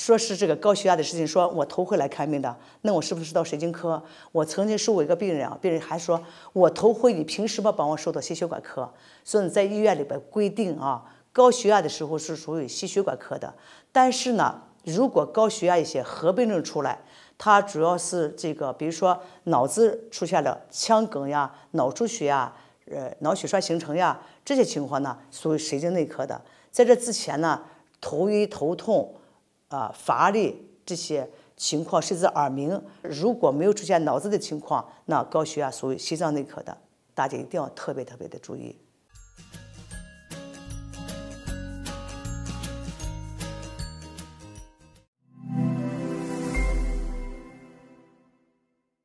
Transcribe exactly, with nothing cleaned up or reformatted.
说是这个高血压的事情，说我头回来看病的，那我是不是到神经科？我曾经收过一个病人啊，病人还说我头回，你凭什么帮我收到心血管科？所以在医院里边规定啊，高血压的时候是属于心血管科的。但是呢，如果高血压一些合并症出来，它主要是这个，比如说脑子出现了腔梗呀、脑出血呀、呃脑血栓形成呀，这些情况呢，属于神经内科的。在这之前呢，头晕头痛。啊，乏力这些情况，甚至耳鸣，如果没有出现脑子的情况，那高血压属于心脏内科的，大家一定要特别特别的注意。